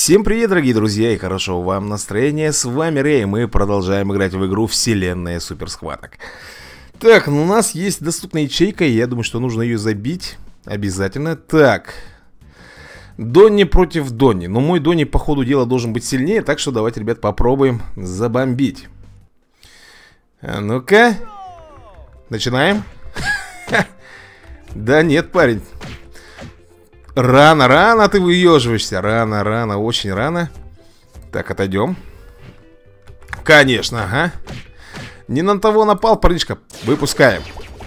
Всем привет, дорогие друзья, и хорошего вам настроения. С вами Рэй, мы продолжаем играть в игру Вселенная Суперсхваток. Так, ну у нас есть доступная ячейка, и я думаю, что нужно ее забить обязательно. Так, Донни против Донни. Но мой Донни по ходу дела должен быть сильнее, так что давайте, ребят, попробуем забомбить. Ну-ка, начинаем. Да нет, парень. Рано ты выеживаешься. Рано, очень рано. Так, отойдем. Конечно, ага. Не на того напал, парнишка. Выпускаем.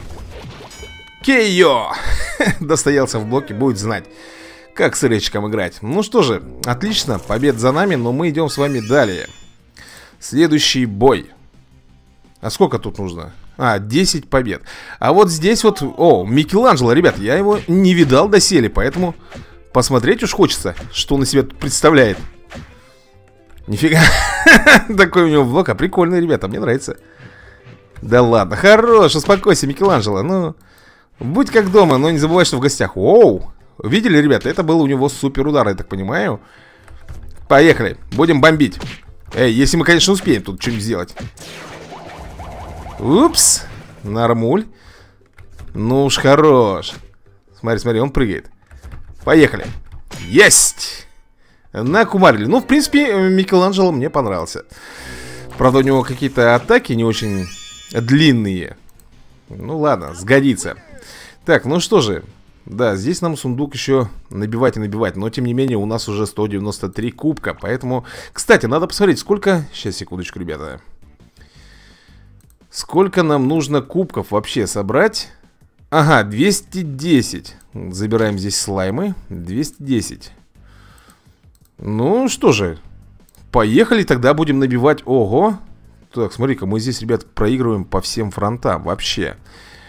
Кейо! Достоялся в блоке, будет знать, как с речком играть. Ну что же, отлично, побед за нами, но мы идем с вами далее. Следующий бой. А сколько тут нужно? 10 побед. А вот здесь вот... О, Микеланджело, ребят, я его не видал доселе, поэтому посмотреть уж хочется, что он из себя тут представляет. Нифига. Такой у него блок, прикольный, ребята, мне нравится. Да ладно, хорош, успокойся, Микеланджело. Ну, будь как дома, но не забывай, что в гостях. Оу, видели, ребята, это был у него супер удар, я так понимаю. Поехали, будем бомбить. Эй, если мы, конечно, успеем тут что-нибудь сделать. Упс, нормуль. Ну уж хорош. Смотри, он прыгает. Поехали. Есть. Накумарили. Ну, в принципе, Микеланджело мне понравился. Правда, у него какие-то атаки не очень длинные. Ну ладно, сгодится. Так, ну что же. Да, здесь нам сундук еще набивать и набивать. Но, тем не менее, у нас уже 193 кубка. Поэтому, кстати, надо посмотреть, сколько... Сейчас, секундочку, ребята. Сколько нам нужно кубков вообще собрать? Ага, 210. Забираем здесь слаймы. 210. Ну что же, поехали, тогда будем набивать. Ого. Так, смотри-ка, мы здесь, ребят, проигрываем по всем фронтам вообще.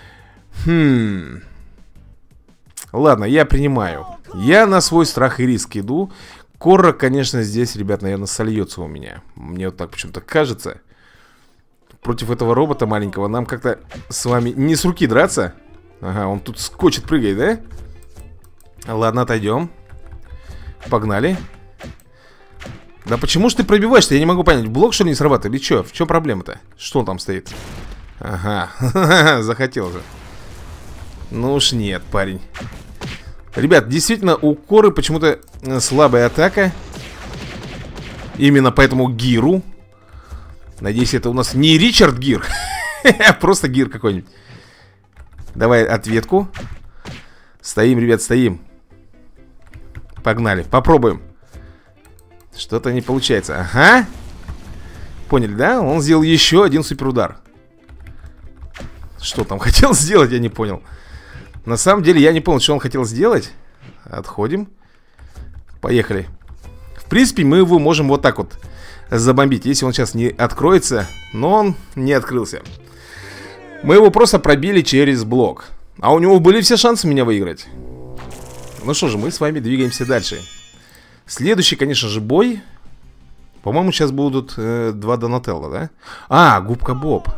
Ладно, я принимаю. Я на свой страх и риск иду. Корра, конечно, здесь, ребят, наверное, сольется у меня. Мне вот так почему-то кажется. Против этого робота маленького нам как-то с вами не с руки драться. Ага, он тут скочит, прыгает, да? Ладно, отойдем. Погнали. Да почему ж ты пробиваешься? Я не могу понять, блок что ли не срабатывает или что? В чем проблема-то? Что он там стоит? Ага, захотел же. Ну уж нет, парень. Ребят, действительно, у Коры почему-то слабая атака. Именно поэтому Гиру. Надеюсь, это у нас не Ричард Гир, а просто Гир какой-нибудь. Давай ответку. Стоим, ребят, стоим. Погнали, попробуем. Что-то не получается. Ага. Поняли, да? Он сделал еще один суперудар. Что там хотел сделать, я не понял. На самом деле, я не понял, что он хотел сделать. Отходим. Поехали. В принципе, мы его можем вот так вот забомбить, если он сейчас не откроется. Но он не открылся. Мы его просто пробили через блок. А у него были все шансы меня выиграть. Ну что же, мы с вами двигаемся дальше. Следующий, конечно же, бой. По-моему, сейчас будут 2 Донателло, да? Губка Боб.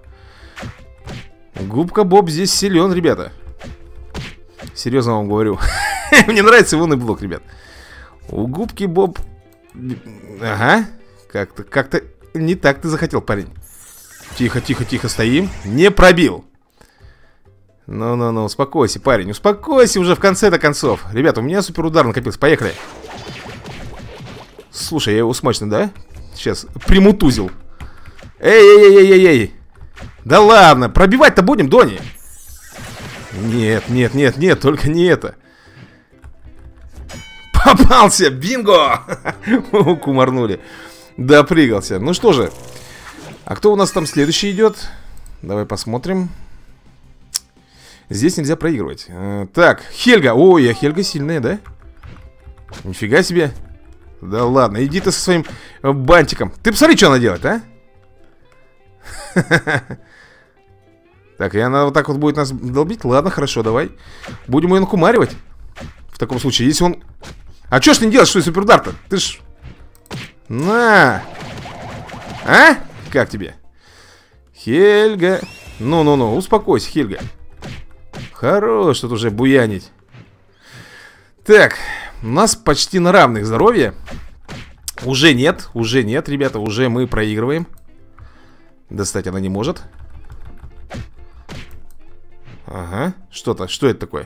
Губка Боб здесь силен, ребята. Серьезно вам говорю. Мне нравится его блок, ребят. У Губки Боб... Ага. Как-то не так ты захотел, парень. Тихо, стоим. Не пробил. Ну, успокойся, парень. Успокойся уже в конце-то концов. Ребята, у меня суперудар накопился. Поехали. Слушай, я его смачно, да? Сейчас примутузил. Эй. Да ладно, пробивать-то будем, Донни? Нет, только не это. Попался, бинго. Кумарнули. Допрыгался. Ну что же. А кто у нас там следующий идет? Давай посмотрим. Здесь нельзя проигрывать. Так, Хельга. Ой, а Хельга сильная, да? Нифига себе. Да ладно, иди ты со своим бантиком. Ты посмотри, что она делает, а? Так, и она вот так вот будет нас долбить. Ладно, хорошо, давай. Будем ее накумаривать. В таком случае, если он... А что ж ты не делаешь, что ли, суперудар-то? Ты ж... На! А? Как тебе? Хельга. Ну, успокойся, Хельга. Хорош тут уже буянить. Так, у нас почти на равных здоровье. Уже нет, ребята, уже мы проигрываем. Достать она не может. Ага, что-то, что это такое?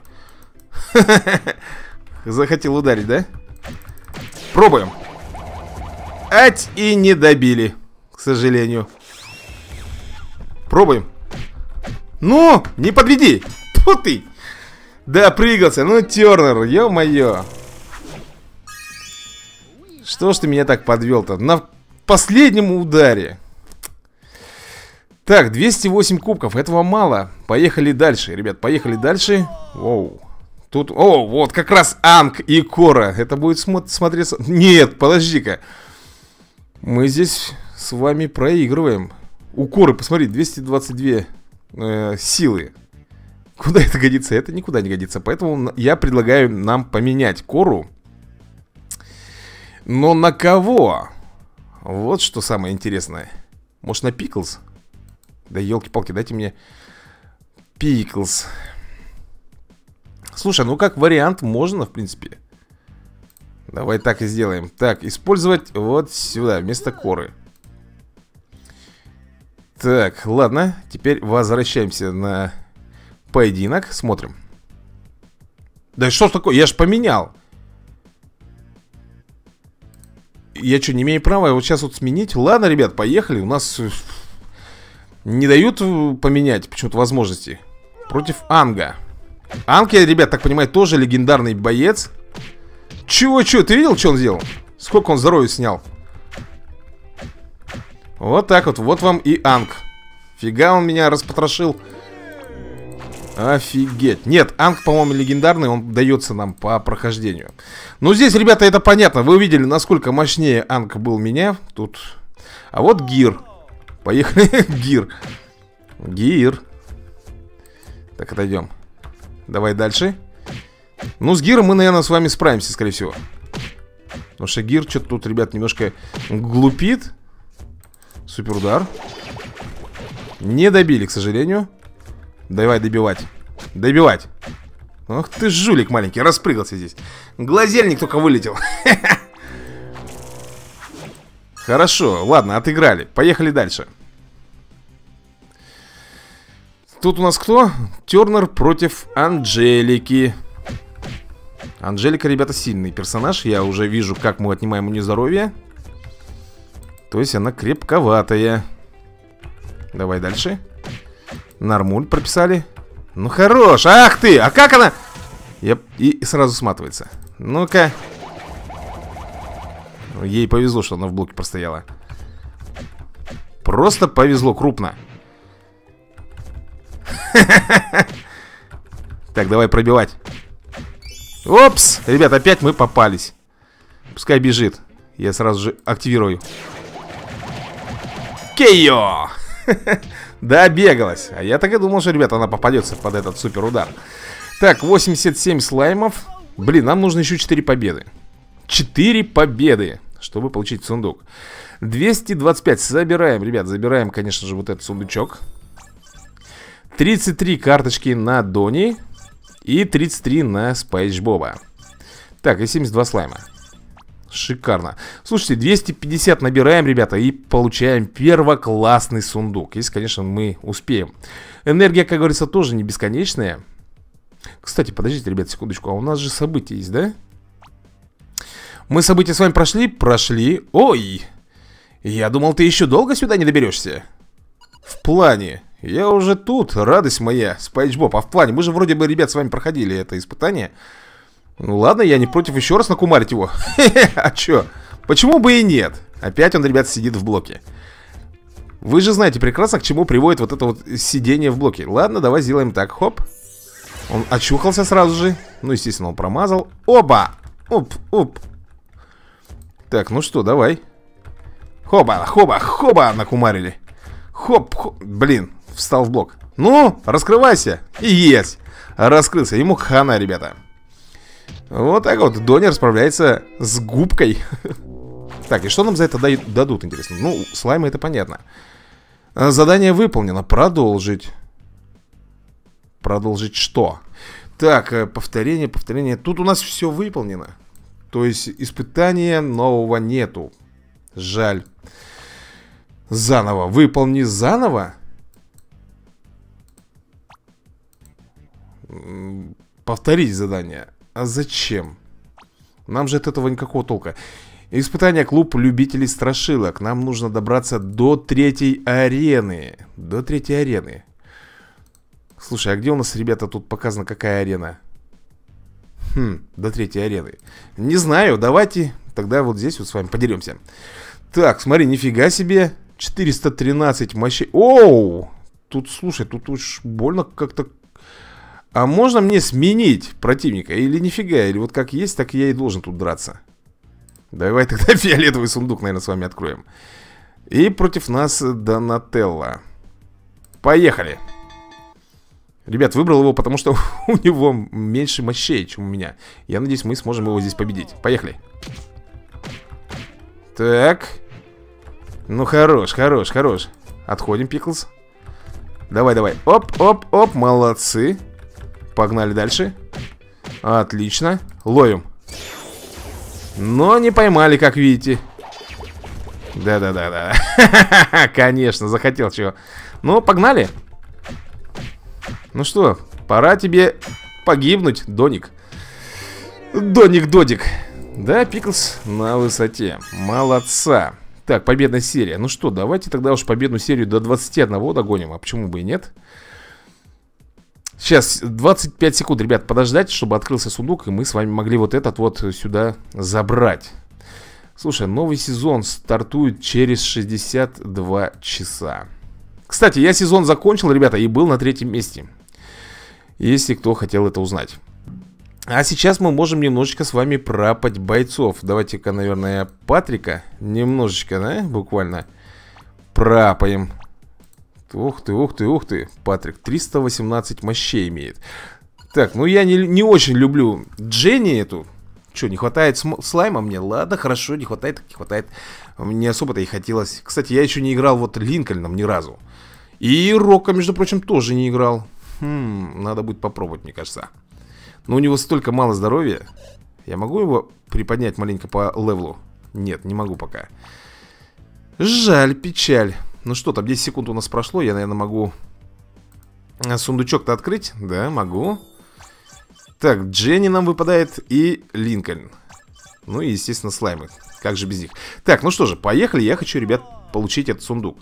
Захотел ударить, да? Пробуем. Ать, и не добили, к сожалению. Пробуем. Ну, не подведи. Тьфу ты. Да, прыгался, ну, Тернер, ё-моё. Что ж ты меня так подвел-то? На последнем ударе. Так, 208 кубков, этого мало. Поехали дальше, ребят, поехали дальше. Воу. Тут, о, вот как раз Анг и Кора. Это будет смотреться... Нет, подожди-ка. Мы здесь с вами проигрываем. У Коры, посмотри, 222 силы. Куда это годится? Это никуда не годится. Поэтому я предлагаю нам поменять Кору. Но на кого? Вот что самое интересное. Может, на Пиклз? Да елки-палки, дайте мне Пиклз. Слушай, ну как вариант можно, в принципе. Давай так и сделаем. Так, использовать вот сюда, вместо Коры. Так, ладно. Теперь возвращаемся на поединок. Смотрим. Да что ж такое? Я ж поменял. Я что, не имею права вот сейчас вот сменить? Ладно, ребят, поехали. У нас не дают поменять почему-то возможности. Против Анга. Анг, я, ребят, так понимаю, тоже легендарный боец. Чего? Ты видел, что он сделал? Сколько он здоровья снял? Вот так вот, вот вам и Анг. Фига он меня распотрошил. Офигеть. Нет, Анг, по-моему, легендарный. Он дается нам по прохождению. Ну, здесь, ребята, это понятно. Вы увидели, насколько мощнее Анг был меня. Тут. А вот Гир. Поехали. Гир. Так, отойдем. Давай дальше. Ну, с Гиром мы, наверное, с вами справимся, скорее всего. Потому что Гир что-то тут, ребят, немножко глупит. Супер удар. Не добили, к сожалению. Давай добивать. Добивать. Ох ты жулик маленький, распрыгался здесь. Глазельник только вылетел. Хорошо, ладно, отыграли. Поехали дальше. Тут у нас кто? Тернер против Анжелики. Анжелика, ребята, сильный персонаж. Я уже вижу, как мы отнимаем у нее здоровье. То есть она крепковатая. Давай дальше. Нормуль прописали. Ну хорош, ах ты, а как она? И сразу сматывается. Ну-ка. Ей повезло, что она в блоке простояла. Просто повезло крупно. Так, давай пробивать. Опс, ребят, опять мы попались. Пускай бежит. Я сразу же активирую. Кейо! Добегалась. А я так и думал, что, ребята, она попадется под этот супер удар. Так, 87 слаймов. Блин, нам нужно еще 4 победы. 4 победы, чтобы получить сундук. 225 забираем, ребят. Забираем, конечно же, вот этот сундучок. 33 карточки на Дони. И 33 на Спайч Боба. Так, и 72 слайма. Шикарно. Слушайте, 250 набираем, ребята, и получаем первоклассный сундук. Если, конечно, мы успеем. Энергия, как говорится, тоже не бесконечная. Кстати, подождите, ребят, секундочку. А у нас же события есть, да? Мы события с вами прошли? Прошли. Ой! Я думал, ты еще долго сюда не доберешься. В плане. Я уже тут, радость моя, Спайч Боб. А в плане, мы же вроде бы, ребят, с вами проходили это испытание. Ну ладно, я не против еще раз накумарить его. А чё? Почему бы и нет? Опять он, ребят, сидит в блоке. Вы же знаете прекрасно, к чему приводит вот это вот сидение в блоке. Ладно, давай сделаем так, хоп. Он очухался сразу же. Ну, естественно, он промазал. Оба! Оп, оп. Так, ну что, давай. Хоба, хоба, хоба, накумарили. Хоп, хоп, блин, встал в блок. Ну, раскрывайся. И есть. Раскрылся, ему хана, ребята. Вот так вот, Донни справляется с губкой. Так, и что нам за это дадут, интересно? Ну, слаймы, это понятно. Задание выполнено, продолжить. Продолжить что? Так, повторение. Тут у нас все выполнено. То есть испытания нового нету. Жаль. Заново. Выполни заново? Повторить задание. А зачем? Нам же от этого никакого толка. Испытание клуб любителей страшилок. Нам нужно добраться до 3-й арены. До 3-й арены. Слушай, а где у нас, ребята, тут показана какая арена? До 3-й арены. Не знаю, давайте тогда вот здесь вот с вами подеремся. Так, смотри, нифига себе. 413 мощей. Оу! Тут, слушай, тут уж больно как-то... А можно мне сменить противника? Или нифига? Или вот как есть, так я и должен тут драться? Давай тогда фиолетовый сундук, наверное, с вами откроем. И против нас Донателло. Поехали. Ребят, выбрал его, потому что у него меньше мощей, чем у меня. Я надеюсь, мы сможем его здесь победить. Поехали. Так. Ну, хорош, хорош, хорош. Отходим, Пиклз. Давай, давай. Оп, оп, оп, молодцы. Погнали дальше. Отлично. Ловим. Но не поймали, как видите. Да-да-да-да. Конечно, захотел чего. Ну, погнали. Ну что, пора тебе погибнуть, Доник. Доник-додик. Да, Пиклз на высоте. Молодца. Так, победная серия. Ну что, давайте тогда уж победную серию до 21 догоним. А почему бы и нет? Сейчас 25 секунд, ребят, подождать, чтобы открылся сундук, и мы с вами могли вот этот вот сюда забрать. Слушай, новый сезон стартует через 62 часа. Кстати, я сезон закончил, ребята, и был на 3-м месте. Если кто хотел это узнать. А сейчас мы можем немножечко с вами пропать бойцов. Давайте-ка, наверное, Патрика немножечко, да, буквально пропаем. Ух ты, ух ты, ух ты. Патрик 318 мощей имеет. Так, ну я не очень люблю Дженни эту. Что, не хватает слайма мне? Ладно, хорошо, не хватает, так не хватает. Мне особо-то и хотелось. Кстати, я еще не играл вот Линкольном ни разу. И Рока, между прочим, тоже не играл. Надо будет попробовать, мне кажется. Но у него столько мало здоровья. Я могу его приподнять маленько по левелу? Нет, не могу пока. Жаль, печаль. Ну что, там 10 секунд у нас прошло. Я, наверное, могу сундучок-то открыть. Да, могу. Так, Дженни нам выпадает и Линкольн. Ну и, естественно, слаймы. Как же без них. Так, ну что же, поехали. Я хочу, ребят, получить этот сундук.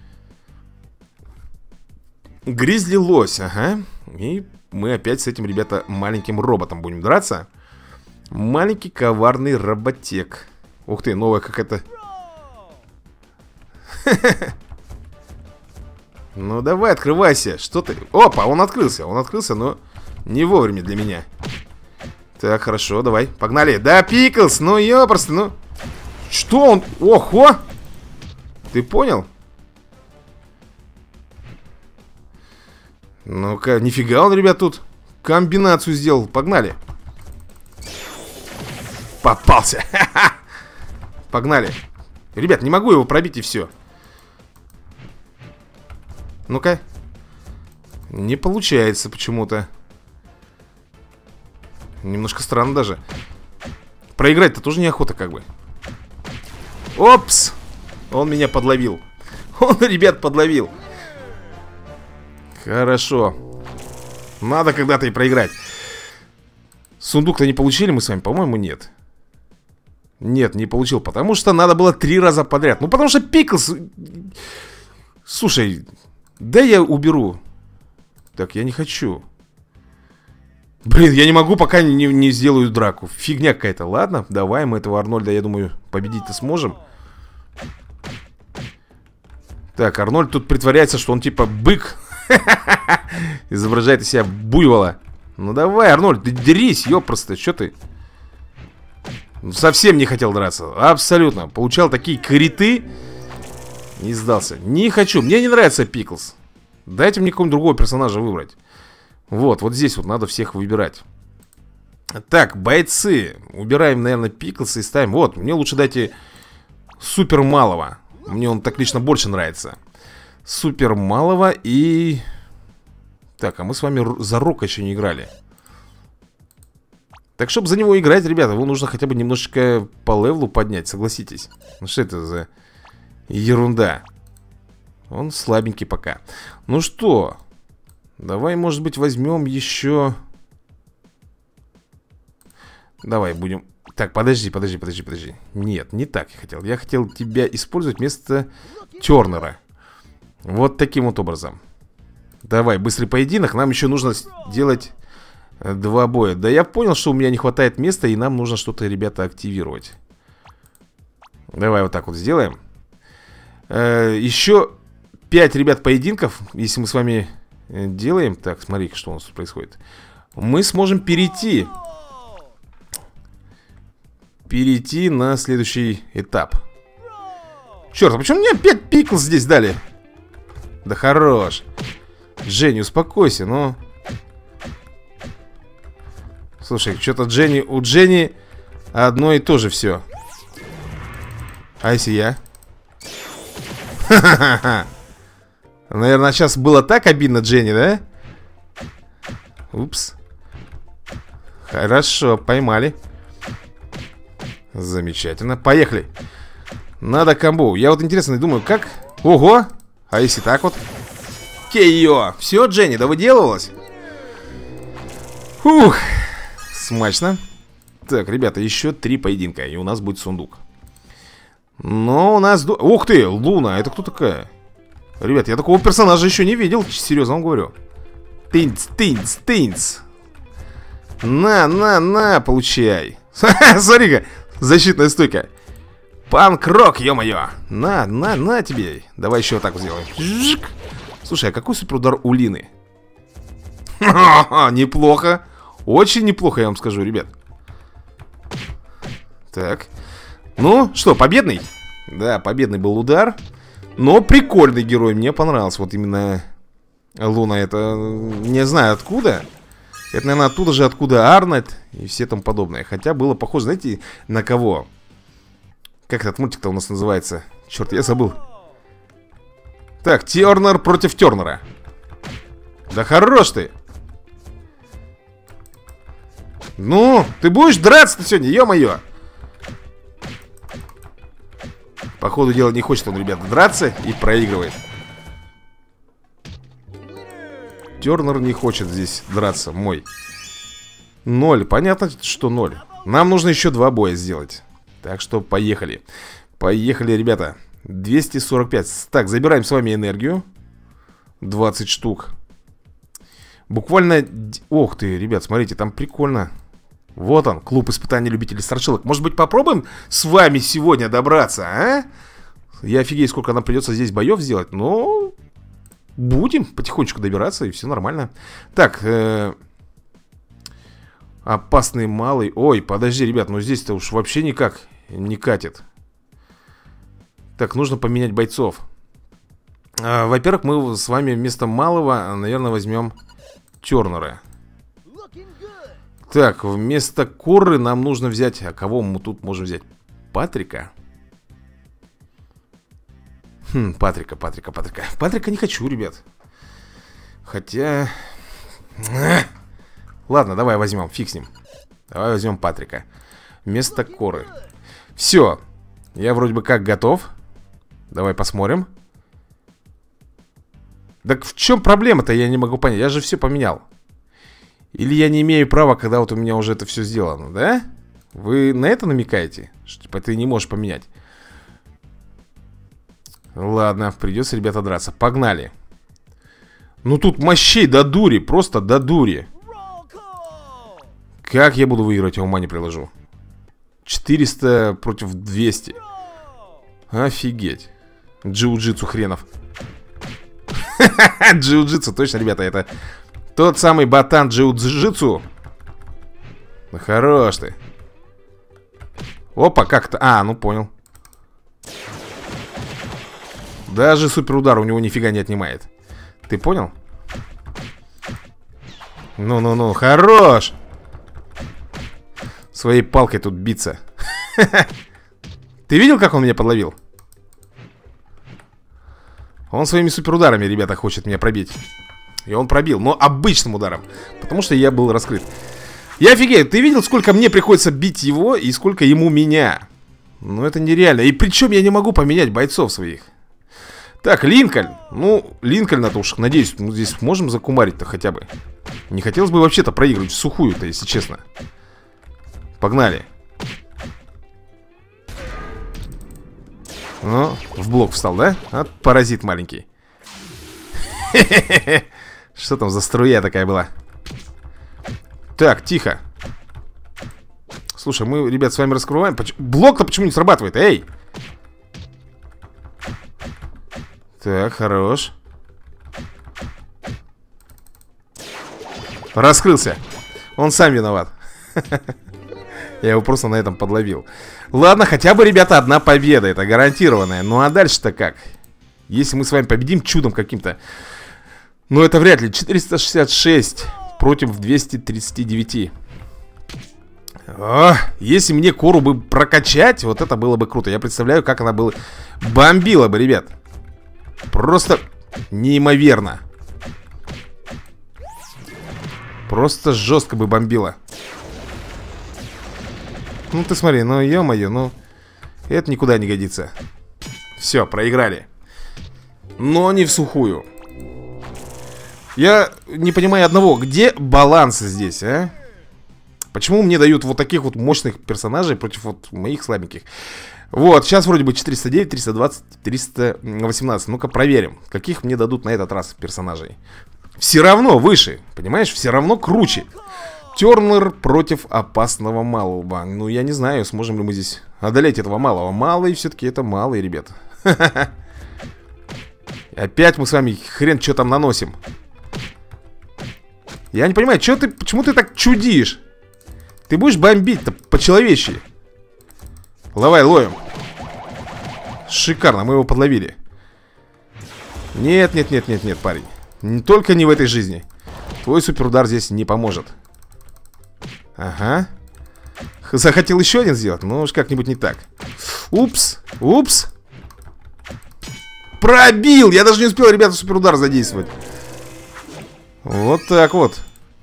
Гризли лось, ага. И мы опять с этим, ребята, маленьким роботом будем драться. Маленький коварный роботек. Ух ты, новая какая-то. Ну давай, открывайся. Что ты? Опа, он открылся, но не вовремя для меня. Так, хорошо, давай, погнали. Да, Пиклз, ну ёпросто, ну. Что он? Охо! Ты понял? Ну-ка, нифига он, ребят, тут комбинацию сделал. Погнали. Попался. Погнали. Ребят, не могу его пробить и все. Ну-ка. Не получается почему-то. Немножко странно даже. Проиграть-то тоже неохота как бы. Опс. Он меня подловил. Он, ребят, подловил. Хорошо. Надо когда-то и проиграть. Сундук-то не получили мы с вами? По-моему, нет. Нет, не получил. Потому что надо было 3 раза подряд. Ну, потому что Пиклз... Слушай, да я уберу. Так, я не хочу. Блин, я не могу, пока не сделаю драку. Фигня какая-то. Ладно, давай мы этого Арнольда, я думаю, победить-то сможем. Так, Арнольд тут притворяется, что он типа бык. Изображает из себя буйвола. Ну давай, Арнольд, ты дерись, ёпросто, что ты? Совсем не хотел драться. Абсолютно. Получал такие криты. Не сдался. Не хочу. Мне не нравится Пиклз. Дайте мне какого-нибудь другого персонажа выбрать. Вот здесь вот надо всех выбирать. Так, бойцы. Убираем, наверное, Пиклза и ставим. Вот, мне лучше дайте супер малого. Мне он так лично больше нравится. Супер малого и... Так, а мы с вами за Рока еще не играли. Так, чтобы за него играть, ребята, его нужно хотя бы немножечко по левелу поднять, согласитесь. Ну что это за ерунда? Он слабенький пока. Ну что, давай, может быть, возьмем еще... Давай будем... Так, подожди. Нет, не так я хотел. Я хотел тебя использовать вместо Тернера. Вот таким вот образом. Давай, быстрый поединок. Нам еще нужно сделать 2 боя. Да я понял, что у меня не хватает места, и нам нужно что-то, ребята, активировать. Давай вот так вот сделаем. Еще 5, ребят, поединков. Если мы с вами делаем... Так, смотри, что у нас тут происходит. Мы сможем перейти на следующий этап. Черт, а почему мне 5 пиклс здесь дали? Да хорош. Дженни, успокойся, ну. Слушай, что-то у Дженни одно и то же все. А если я? Ха-ха-ха. Наверное, сейчас было так обидно Дженни, да? Упс. Хорошо, поймали. Замечательно, поехали. Надо комбо. Я вот интересно думаю, как... Ого! А если так вот? Кей-йо! Все, Дженни, да выделывалась? Фух! Смачно. Так, ребята, еще 3 поединка, и у нас будет сундук. Но у нас... Ух ты, Луна, это кто такая? Ребят, я такого персонажа еще не видел, серьезно вам говорю. Тынц. На, получай. Смотри-ка. Защитная стойка. Панк-рок, ё-моё. На тебе. Давай еще вот так вот сделаем. Слушай, а какой суперудар у Лины? Неплохо. Очень неплохо, я вам скажу, ребят. Так. Ну, что, победный? Да, победный был удар. Но прикольный герой, мне понравился. Вот именно Луна, это не знаю откуда. Это, наверное, оттуда же, откуда Арнольд и все тому подобное. Хотя было похоже, знаете, на кого? Как этот мультик-то у нас называется? Черт, я забыл. Так, Тернер против Тернера. Да хорош ты. Ну, ты будешь драться-то сегодня, ё-моё. По ходу дела не хочет он, ребята, драться и проигрывает. Тернер не хочет здесь драться, мой. 0, понятно, что 0. Нам нужно еще 2 боя сделать. Так что поехали. Поехали, ребята. 245. Так, забираем с вами энергию. 20 штук. Буквально... Ох ты, ребят, смотрите, там прикольно. Вот он, клуб испытаний любителей страшилок. Может быть, попробуем с вами сегодня добраться, а? Я офигею, сколько нам придется здесь боев сделать, но... Будем потихонечку добираться, и все нормально. Так, опасный малый. Ой, подожди, ребят, ну здесь-то уж вообще никак не катит. Так, нужно поменять бойцов. Во-первых, мы с вами вместо малого, наверное, возьмем Тернера. Так, вместо Корры нам нужно взять... А кого мы тут можем взять? Патрика? Патрика. Патрика не хочу, ребят. Хотя... Ладно, давай возьмем, фиг с ним. Давай возьмем Патрика вместо Корры. Все, я вроде бы как готов. Давай посмотрим. Так в чем проблема-то, я не могу понять. Я же все поменял. Или я не имею права, когда вот у меня уже это все сделано, да? Вы на это намекаете? Что типа ты не можешь поменять? Ладно, придется, ребята, драться. Погнали. Ну тут мощей до дури, просто до дури. Как я буду выигрывать, я ума не приложу. 400 против 200. Офигеть. Джиу-джитсу хренов. Джиу-джитсу, точно, ребята, это тот самый ботан джиу-джитсу. Ну хорош ты. Опа, как-то... А, ну понял. Даже суперудар у него нифига не отнимает. Ты понял? Ну-ну-ну, хорош. Своей палкой тут биться. Ты видел, как он меня подловил? Он своими суперударами, ребята, хочет меня пробить. И он пробил, но обычным ударом. Потому что я был раскрыт. Я офигею, ты видел, сколько мне приходится бить его и сколько ему меня? Ну, это нереально. И причем я не могу поменять бойцов своих. Так, Линкольн. Ну, Линкольна-то уж, надеюсь, мы здесь можем закумарить-то хотя бы. Не хотелось бы вообще-то проигрывать в сухую-то, если честно. Погнали. Ну, в блок встал, да? Вот паразит маленький. Что там за струя такая была? Так, тихо. Слушай, мы, ребят, с вами раскрываем. Блок-то почему не срабатывает? Эй! Так, хорош. Раскрылся. Он сам виноват. Я его просто на этом подловил. Ладно, хотя бы, ребята, одна победа. Это гарантированная. Ну а дальше-то как? Если мы с вами победим чудом каким-то. Ну это вряд ли. 466 против 239. Если мне Кору бы прокачать, вот это было бы круто. Я представляю, как она бы бомбила бы, ребят. Просто неимоверно. Просто жестко бы бомбила. Ну ты смотри, ну ё-моё, ну это никуда не годится. Все, проиграли. Но не в сухую. Я не понимаю одного. Где баланс здесь, а? Почему мне дают вот таких вот мощных персонажей против вот моих слабеньких? Вот, сейчас вроде бы 409, 320, 318. Ну-ка проверим, каких мне дадут на этот раз персонажей. Все равно выше, понимаешь? Все равно круче. Тернер против опасного малого. Ну, я не знаю, сможем ли мы здесь одолеть этого малого. Малый все-таки это малый, ребят. Опять мы с вами хрен что там наносим. Я не понимаю, почему ты так чудишь? Ты будешь бомбить-то по-человечьи. Давай, ловим. Шикарно, мы его подловили. Нет, нет, нет, нет, нет, парень. Только не в этой жизни. Твой суперудар здесь не поможет. Ага. Захотел еще один сделать? Ну уж как-нибудь не так. Упс, упс. Пробил! Я даже не успел, ребята, суперудар задействовать. Вот так вот.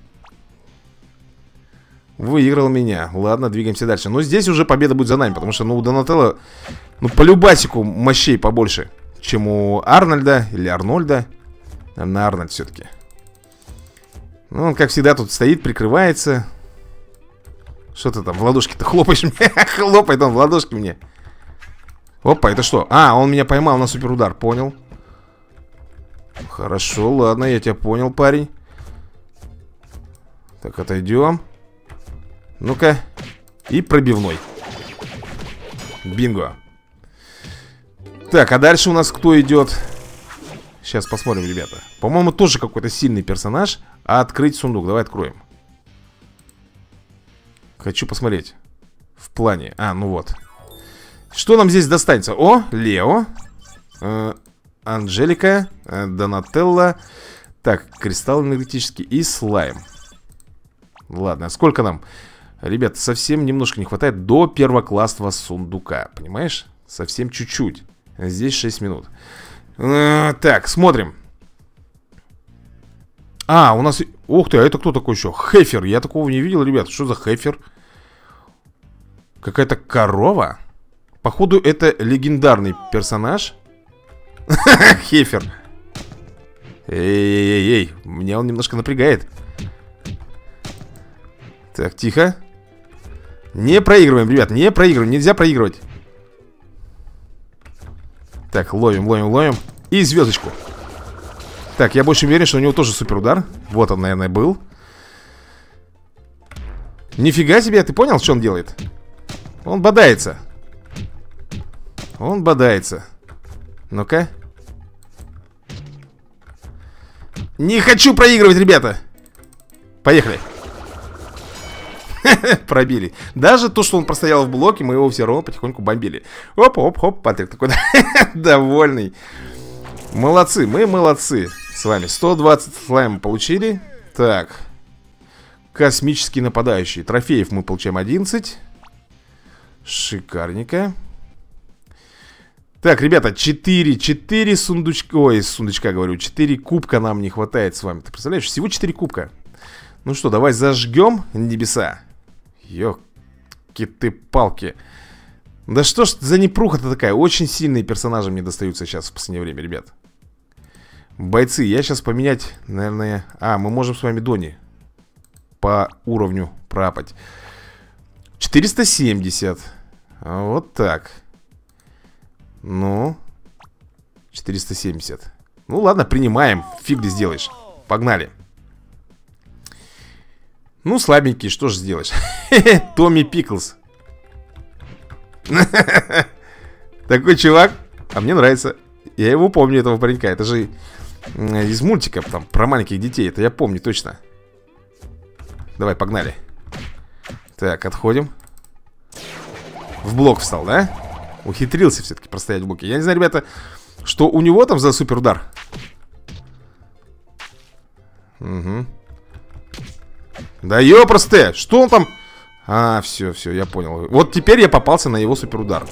Выиграл меня. Ладно, двигаемся дальше. Но здесь уже победа будет за нами. Потому что, ну, у Донателло, ну, по любасику мощей побольше, чем у Арнольда или Арнольда. На Арнольд все-таки. Ну, он, как всегда, тут стоит, прикрывается. Что ты там в ладошки-то хлопаешь мне? Хлопает он в ладошки мне. Опа, это что? А, он меня поймал на суперудар, понял. Хорошо, ладно, я тебя понял, парень. Так, отойдем. Ну-ка. И пробивной. Бинго. Так, а дальше у нас кто идет? Сейчас посмотрим, ребята. По-моему, тоже какой-то сильный персонаж. А открыть сундук, давай откроем. Хочу посмотреть. В плане, ну вот. Что нам здесь достанется? О, Лео, Анжелика, Донателло. Так, кристалл энергетический и слайм. Ладно, сколько нам? Ребят, совсем немножко не хватает до первоклассного сундука. Понимаешь? Совсем чуть-чуть. Здесь 6 минут. Так, смотрим. У нас... Ух ты, а это кто такой еще? Хефер, я такого не видел, ребят. Что за Хефер? Какая-то корова? Походу, это легендарный персонаж. Хефер. Эй-эй-эй, меня он немножко напрягает. Так, тихо. Не проигрываем, ребят, не проигрываем, нельзя проигрывать. Так, ловим, ловим, ловим. И звездочку. Так, я больше уверен, что у него тоже суперудар. Вот он, наверное, был. Нифига себе, ты понял, что он делает? Он бодается. Он бодается. Ну-ка. Не хочу проигрывать, ребята. Поехали. Пробили. Даже то, что он простоял в блоке, мы его все равно потихоньку бомбили. Оп-оп-оп, Патрик такой довольный. Молодцы, мы молодцы с вами. 120 слайм получили. Так. Космический нападающий. Трофеев мы получаем 11. Шикарненько. Так, ребята, 4 сундучка. Ой, сундучка, говорю. 4 кубка нам не хватает с вами. Ты представляешь, всего 4 кубка. Ну что, давай зажгем небеса. Ёлки ты палки. Да что ж за непруха-то такая. Очень сильные персонажи мне достаются сейчас в последнее время, ребят. Бойцы, я сейчас поменять, наверное... А, мы можем с вами Дони по уровню пропать. 470. Вот так. Ну 470. Ну ладно, принимаем. Фиг ты сделаешь. Погнали. Ну, слабенький, что же сделаешь? Томми Пиклз. Такой чувак. А мне нравится. Я его помню, этого паренька. Это же из мультика там про маленьких детей. Это я помню точно. Давай, погнали. Так, отходим. В блок встал, да? Ухитрился все-таки простоять в блоке. Я не знаю, ребята, что у него там за супер удар. Угу. Да ёпросте, что он там? А, все, я понял. Вот теперь я попался на его суперудар.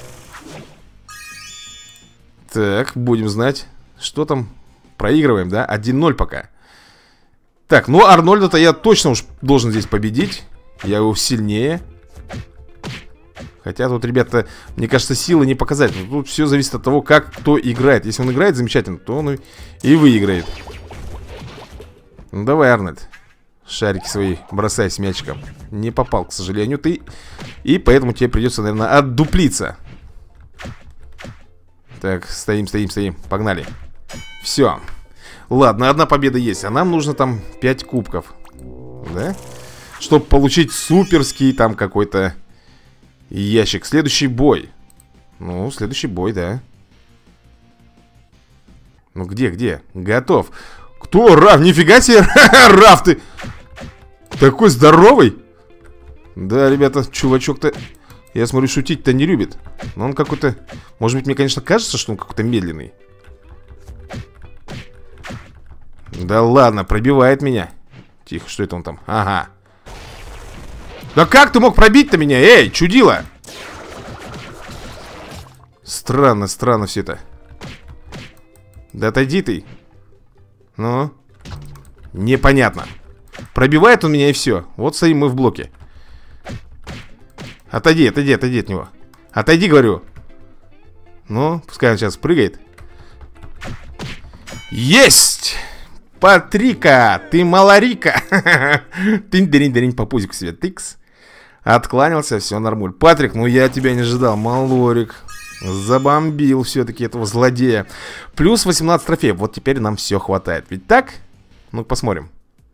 Так, будем знать, что там. Проигрываем, да? 1-0 пока. Так, ну Арнольда-то я точно уж должен здесь победить. Я его сильнее. Хотя тут, ребята, мне кажется, силы не показать. Тут все зависит от того, как кто играет. Если он играет замечательно, то он и выиграет. Ну давай, Арнольд. Шарики свои бросай с мячиком. Не попал, к сожалению, ты. И поэтому тебе придется, наверное, отдуплиться. Так, стоим. Погнали. Все. Ладно, одна победа есть. А нам нужно там 5 кубков. Да? Чтобы получить суперский там какой-то ящик. Следующий бой. Ну, следующий бой, да. Ну, где? Готов. Кто? Раф? Нифига себе. Раф, ты такой здоровый. Да, ребята, чувачок-то, я смотрю, шутить-то не любит. Но он какой-то... Может быть, мне, конечно, кажется, что он какой-то медленный. Да ладно, пробивает меня. Тихо, что это он там? Ага. Да как ты мог пробить-то меня? Эй, чудило! Странно все это. Да отойди ты. Ну? Непонятно. Пробивает он меня и все. Вот стоим мы в блоке. Отойди от него. Отойди, говорю. Ну, пускай он сейчас прыгает. Есть! Патрика, ты маларика. Тынь-дырень-дырень по пузику себе. Тыкс. Откланялся, все нормуль. Патрик, ну я тебя не ожидал. Малорик. Забомбил все-таки этого злодея. Плюс 18 трофеев. Вот теперь нам все хватает. Ведь так? Ну, посмотрим.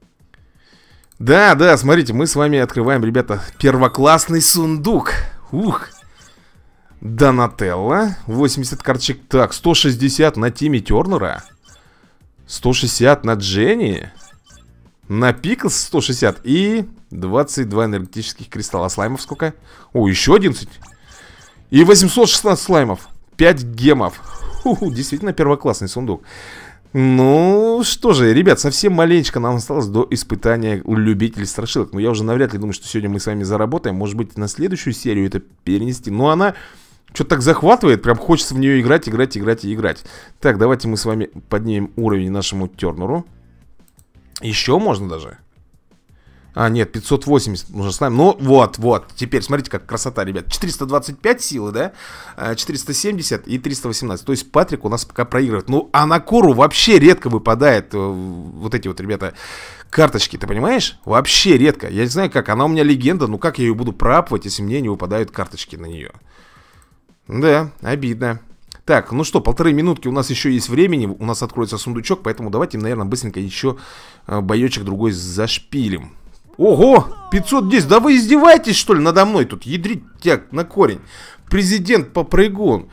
Да, смотрите, мы с вами открываем, ребята, первоклассный сундук. Ух. Донателло. 80 карточек. Так, 160 на Тимми Тернера. 160 на Дженни. На Пиклз 160. И 22 энергетических кристалла. Слаймов сколько? О, еще 11. И 816 слаймов. 5 гемов. Действительно первоклассный сундук. Ну, что же, ребят, совсем маленечко нам осталось до испытания у любителей страшилок. Но я уже навряд ли думаю, что сегодня мы с вами заработаем. Может быть, на следующую серию это перенести. Но она что-то так захватывает. Прям хочется в нее играть. Так, давайте мы с вами поднимем уровень нашему Тернеру. Еще можно даже. А, нет, 580 нужно слайм. Ну, вот. Теперь, смотрите, как красота, ребят. 425 силы, да? 470 и 318. То есть Патрик у нас пока проигрывает. Ну, а на Кору вообще редко выпадает вот эти вот, ребята, карточки, ты понимаешь? Вообще редко. Я не знаю как, она у меня легенда. Ну, как я ее буду пропывать, если мне не выпадают карточки на нее? Да, обидно. Так, ну что, 1,5 минутки у нас еще есть времени. У нас откроется сундучок, поэтому давайте, наверное, быстренько еще боечек другой зашпилим. Ого, 510, да вы издеваетесь, что ли, надо мной тут? Ядрить тебя на корень. Президент попрыгун.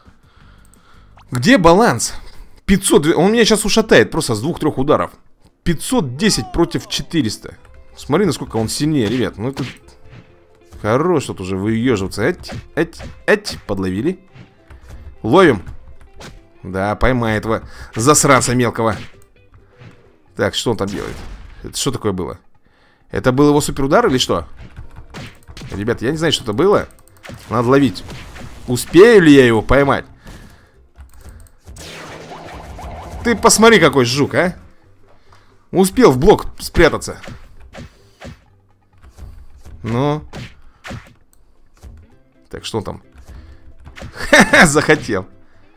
Где баланс? 500, он меня сейчас ушатает просто с 2-3 ударов. 510 против 400. Смотри, насколько он сильнее, ребят. Ну это... Хорош тут уже выеживаться. Подловили. Ловим. Да, поймай этого засранца мелкого. Так, что он там делает? Это что такое было? Это был его суперудар или что? Ребят, я не знаю, что это было. Надо ловить. Успею ли я его поймать? Ты посмотри, какой жук, а. Успел в блок спрятаться. Ну. Так, что там? Ха-ха, захотел.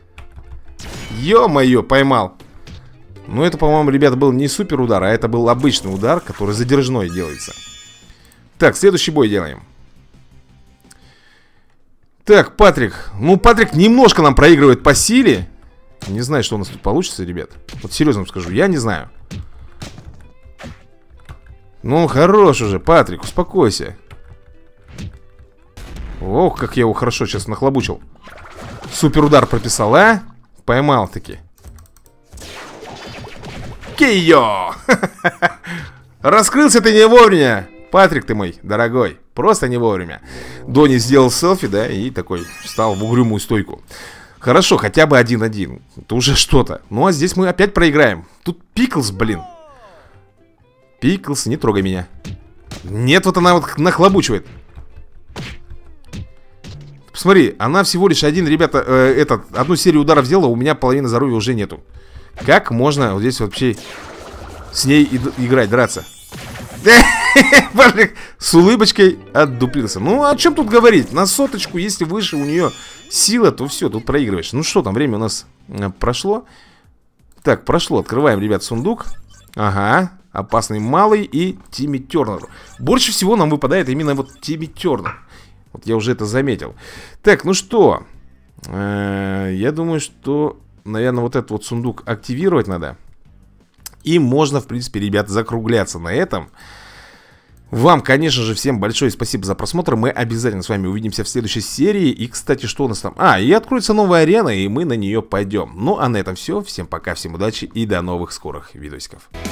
Ё-моё, поймал. Ну, это, по-моему, ребята, был не супер удар, а это был обычный удар, который задержной делается. Так, следующий бой делаем. Так, Патрик. Ну, Патрик немножко нам проигрывает по силе. Не знаю, что у нас тут получится, ребят. Вот серьезно вам скажу, я не знаю. Ну, хорош уже, Патрик, успокойся. Ох, как я его хорошо сейчас нахлобучил. Супер удар прописал, а? Поймал таки. Кио! Раскрылся ты не вовремя. Патрик ты мой, дорогой. Просто не вовремя. Донни сделал селфи, да, и такой встал в угрюмую стойку. Хорошо, хотя бы 1-1. Это уже что-то. Ну, а здесь мы опять проиграем. Тут Пиклз, блин. Пиклз, не трогай меня. Нет, вот она вот нахлобучивает. Посмотри, она всего лишь ребята, одну серию ударов сделала, у меня половины здоровья уже нету. Как можно вот здесь вообще с ней играть, драться? Патрик с улыбочкой отдуплился. Ну, о чем тут говорить? На соточку, если выше у нее сила, то все, тут проигрываешь. Ну что там, время у нас прошло. Так, прошло, открываем, ребят, сундук. Ага, опасный малый и Тимми Тернер. Больше всего нам выпадает именно вот Тимми Тернер. Вот я уже это заметил. Так, ну что, я думаю, что, наверное, вот этот вот сундук активировать надо. И можно, в принципе, ребят, закругляться на этом. Вам, конечно же, всем большое спасибо за просмотр. Мы обязательно с вами увидимся в следующей серии. И, кстати, что у нас там? И откроется новая арена, и мы на нее пойдем. Ну, а на этом все. Всем пока, всем удачи и до новых скорых видосиков.